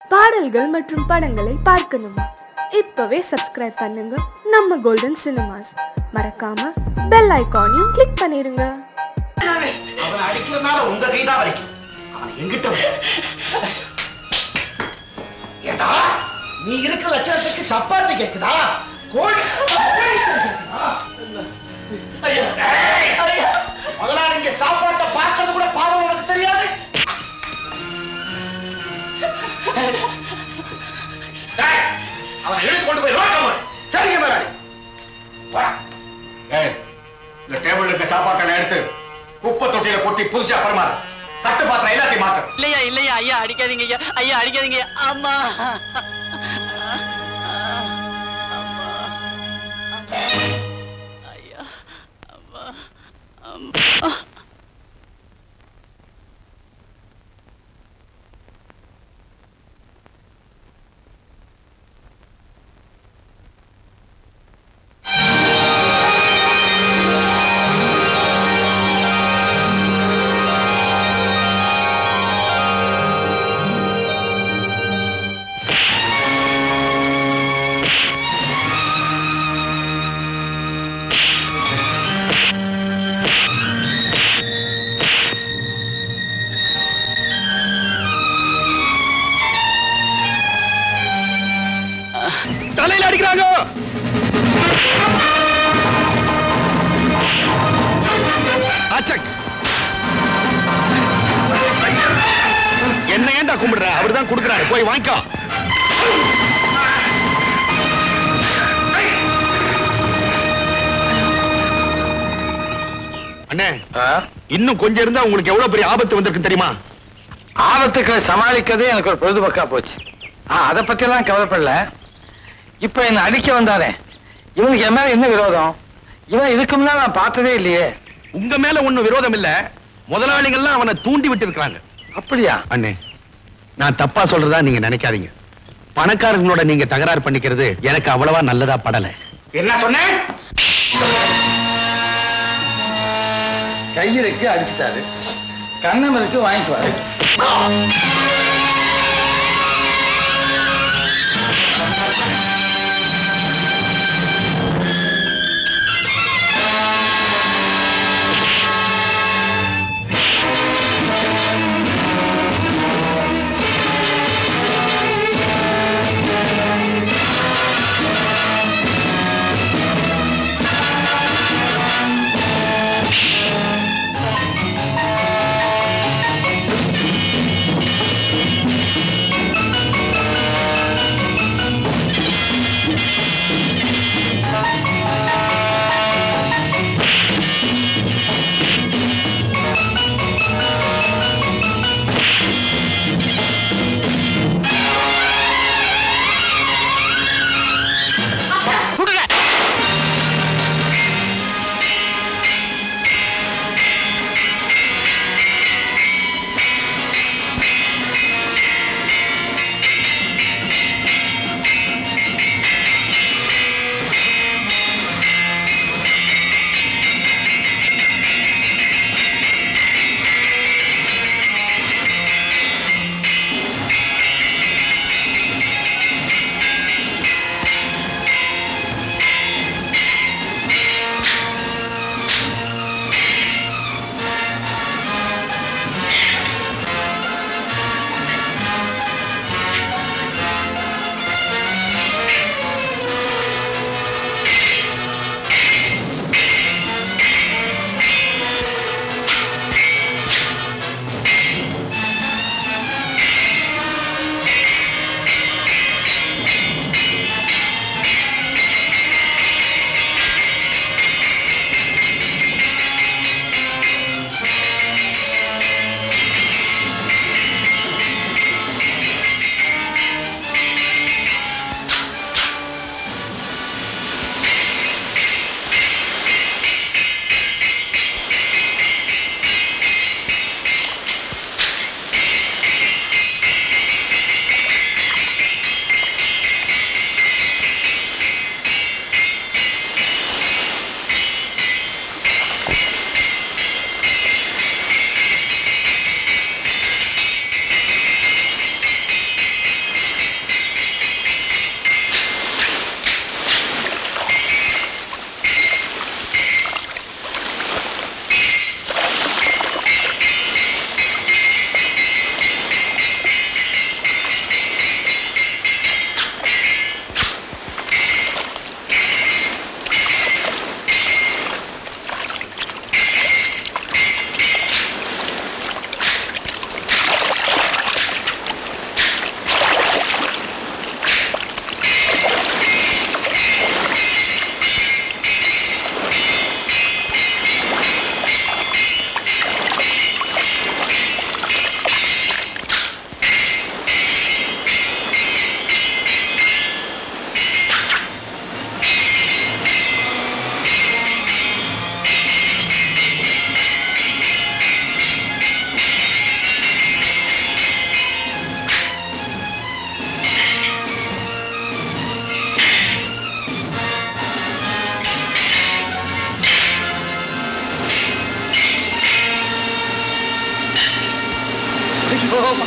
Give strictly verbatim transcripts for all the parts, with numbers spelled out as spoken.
பாடல்கள் மற்றும் படங்களை பார்க்கணுமா? இப்பவே சப்ஸ்கிரைப் பண்ணுங்க நம்ம கோல்டன் சினிமாஸ். மறக்காம பெல் ஐகானையும் கிளிக் பண்ணிருங்க. அவனை அடிக்கிறதுனால உங்க கைதான் வரைக்கும் அவனை எங்கிட்ட ஏண்டா நீ இருக்கிற லட்சணத்துக்கு சப்பாத்தி கேக்குதா? கோழி முதலாளி இங்க சாப்பாட்டை பார்க்கறது கூட பாவம் உனக்கு தெரியாது. அவனை எடுத்து கொண்டு போய் ரோட்ல போடு. சரிங்க முதலாளி. இந்த டேபிள் இருக்க சாப்பாட்டை எடுத்து குப்பை தொட்டியில கொட்டி புதுசா பரமாறு. தட்டு பாத்திரம் எல்லாத்தையும் மாத்து. இல்லையா இல்லையா ஐயா அடிக்காதீங்க ஐயா ஐயா அடிக்காதீங்க. அம்மா ஐயா அம்மா அம்மா தலையில அடிக்கிறாங்க. என்ன ஏண்டா கும்பிடுற? அவர்தான் கொடுக்கிறாரு, போய் வாங்கிக்கோ. அண்ணே, இன்னும் கொஞ்சம் இருந்தா உங்களுக்கு எவ்வளவு பெரிய ஆபத்து வந்திருக்கு தெரியுமா? ஆபத்துக்களை சமாளிக்கிறதே எனக்கு ஒரு பொழுதுபோக்கா போச்சு. அதை பத்தி எல்லாம் கவலைப்படல. இப்ப என்ன அடிக்க வந்தானே, இவனுக்கு என் மேல என்ன விரோதம்? இவன் இதுக்கு முன்னாடி நான் பார்த்ததே இல்லையே. உங்க மேல ஒண்ணும் விரோதம் இல்ல, முதலாளிகள்லாம் அவனை தூண்டி விட்டு இருக்காங்க. அப்படியா? அண்ணே, நான் தப்பா சொல்றதா நீங்க நினைக்காதீங்க. பணக்காரங்களோட நீங்க தகராறு பண்ணிக்கிறது எனக்கு அவ்வளவா நல்லதா படல. என்ன சொன்ன? கையிலுக்கு அடிச்சுட்டாரு, கண்ணமருக்கு வாங்கிக்குவாரு.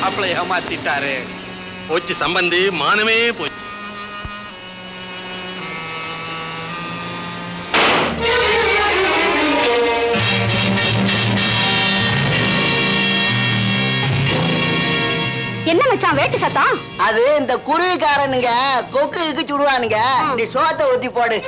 மாப்பிள்ளை ஏமாத்திட்டாரு. போச்சு சம்பந்தி, மானமே போச்சு. என்ன மச்சான் வேட்டு சத்தம்? அது இந்த குருவிக்காரனுங்க கொக்கு இக்கு சுடுவானுங்க. நீ சோத்தை ஊத்தி போடு.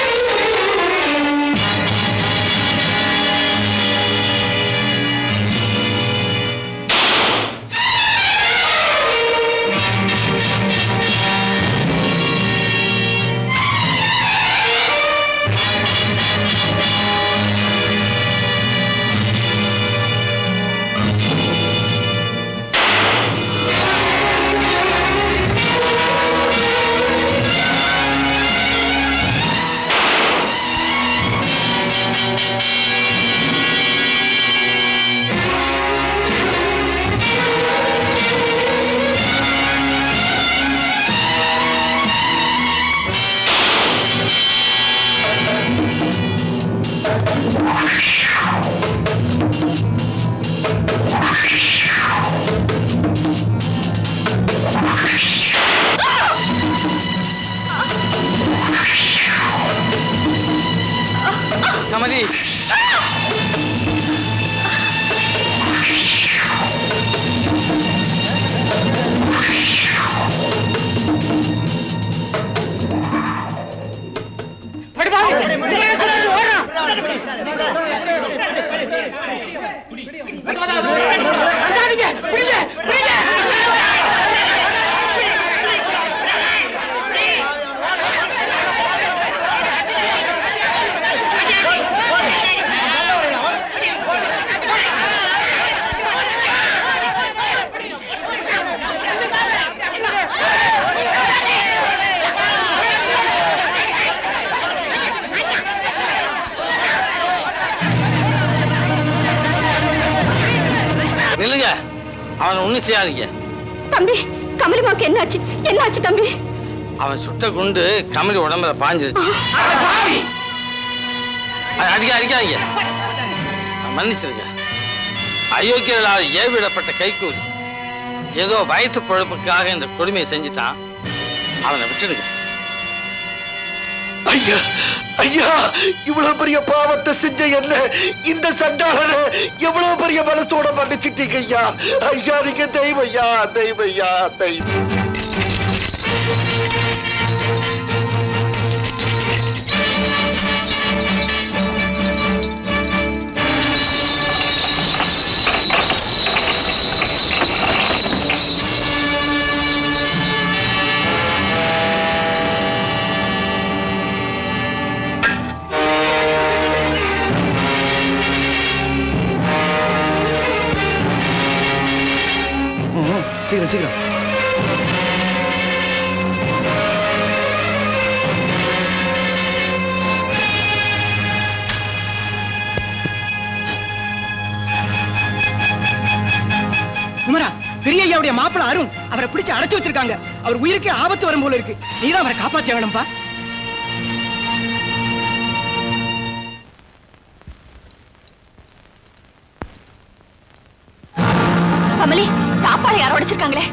கமலி, நில்லுங்க. அவன் ஒண்ணும் செய்யாதீங்க. தம்பி, கமலிமாவுக்கு என்னாச்சு? என்னாச்சு தம்பி? அவன் சுட்ட குண்டு கமலி உடம்புல பாஞ்சிருச்சு. அடிக்க அடிக்காதீங்க. மன்னிச்சிருங்க. அயோக்கியர்களால் ஏவிடப்பட்ட கைக்கூலி ஏதோ வயிற்று பொழப்புக்காக இந்த கொடுமையை செஞ்சுட்டான். அவனை விட்டுடுங்க. ஐயா ஐயா, இவ்வளவு பெரிய பாவத்தை செஞ்ச என்ன இந்த சண்டாளனை எவ்வளவு பெரிய மனசோட மன்னிச்சிட்டீங்க ஐயா. ஐயா நீங்க தெய்வய்யா, தெய்வய்யா, தெய்வம். சீக்கிரம் சீக்கிரம். குமரா, பெரிய ஐயாவுடைய மாப்பிள்ள அருண் அவரை பிடிச்சு அடைச்சு வச்சிருக்காங்க. அவர் உயிருக்கு ஆபத்து வரும் போல இருக்கு. நீதான் அவரை காப்பாற்ற வேணும்பா. கமலி, சாப்பாடு யாரோ உடைச்சிருக்காங்களே.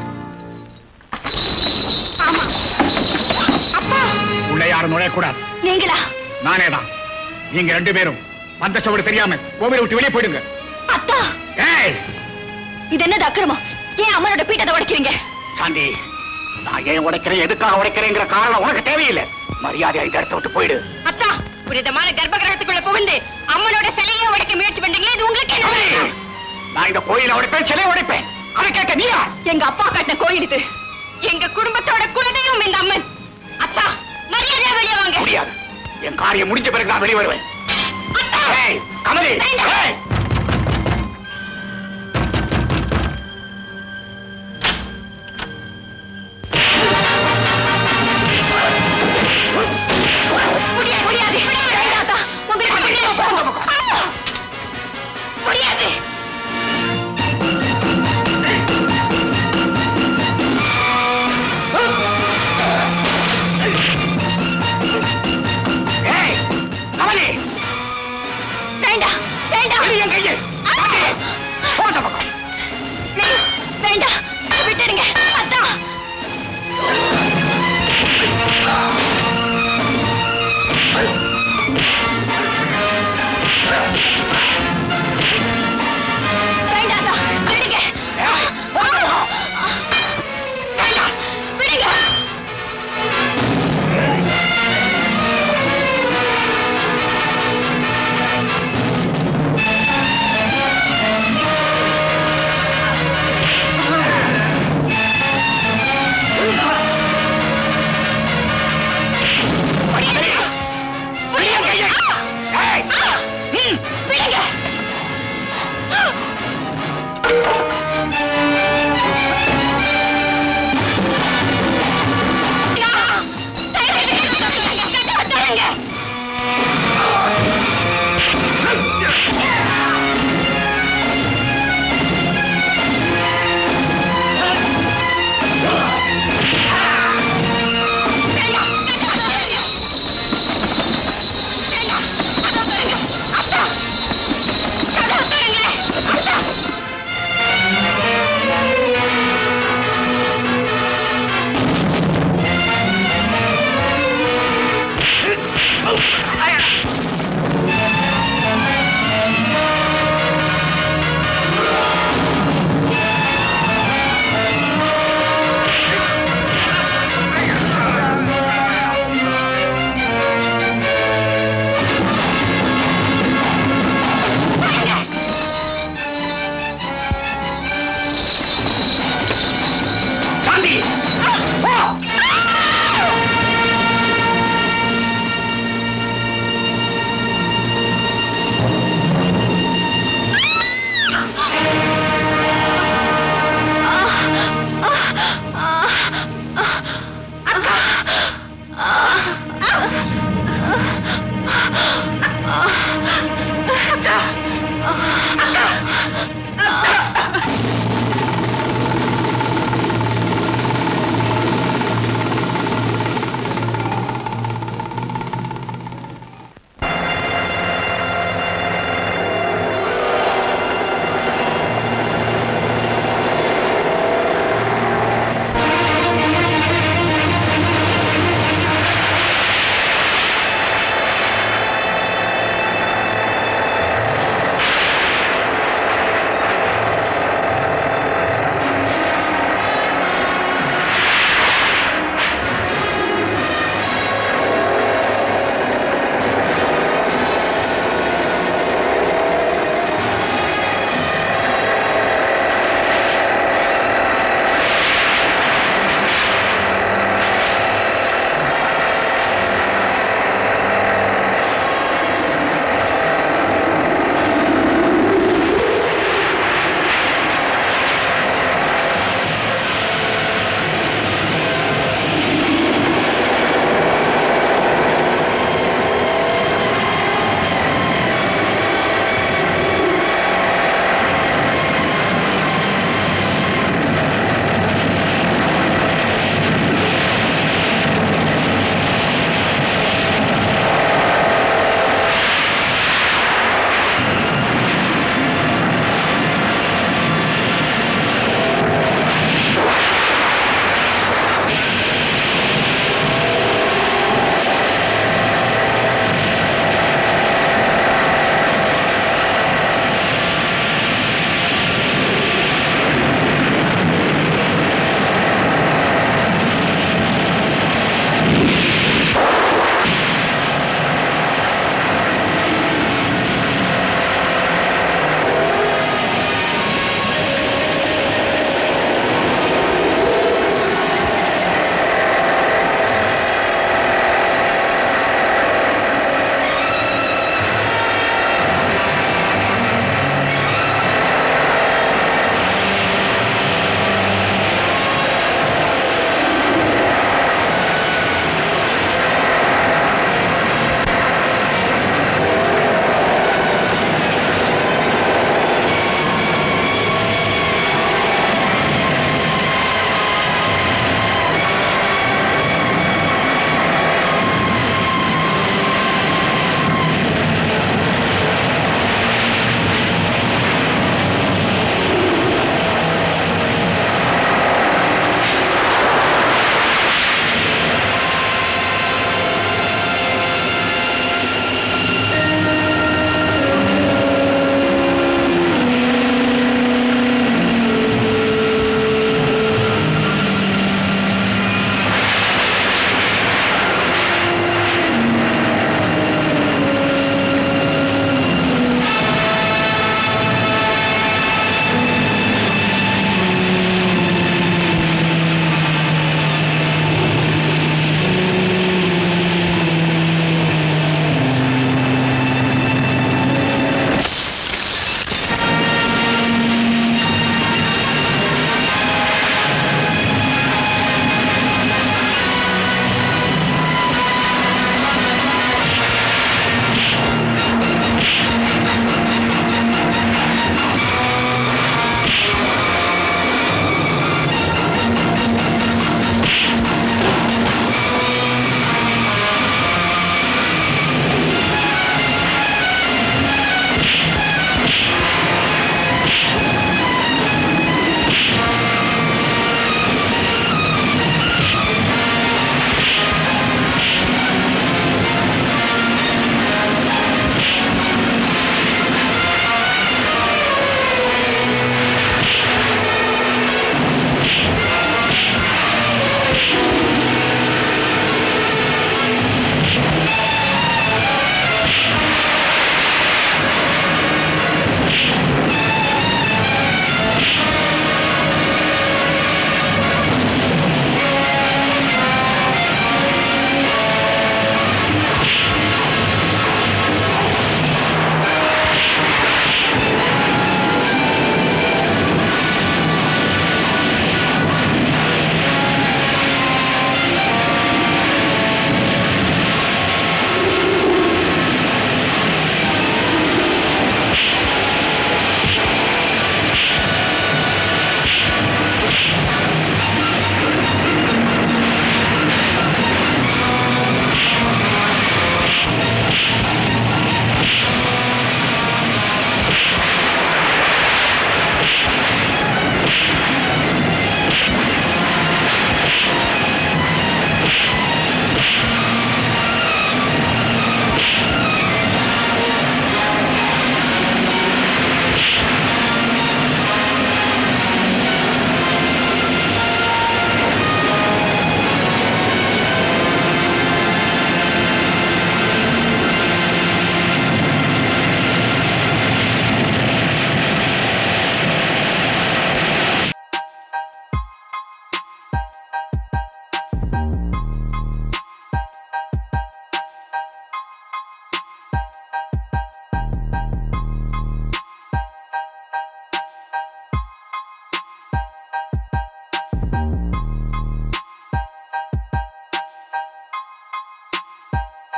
ஆமா. அப்பா, உள்ள யாரும் நுழையக்கூடாது. நீங்களா? நானே தான். நீங்க ரெண்டு பேரும் அந்த சோடு தெரியாம கோவிலை விட்டு வெளியே போயிடுங்க. அத்தா, ஏய், இது என்னது அக்கிரமம்? ஏன் அம்மனோட பீட்டத்தை உடைக்கிறீங்க? சாந்தி, நான் ஏன் உடைக்கிறேன், எதுக்காக உடைக்கிறேங்கிற காரணம் உனக்கு தேவையில்லை. மரியாதை இந்த இடத்த விட்டு போயிடு. அத்தா, புனிதமான கர்ப்ப கிரகத்துக்குள்ள புகுந்து அம்மனோட சிலையை உடைக்க முயற்சி பண்றீங்களே, இது உங்களுக்கு என்ன? நான் இந்த கோயிலை உடைப்பேன், சிலையை உடைப்பேன். அதை கேட்க நீயா? எங்க அப்பா கட்டின கோயில் இது. எங்க குடும்பத்தோட குலதெய்வம் இந்த அம்மன். அத்தா, மரியாதையா வெளியே வாங்க. முடியாது. என் காரியம் முடிஞ்ச பிறகு நான் வெளியே வருவேன். அத்தா, கமலி, வேண்டாம்.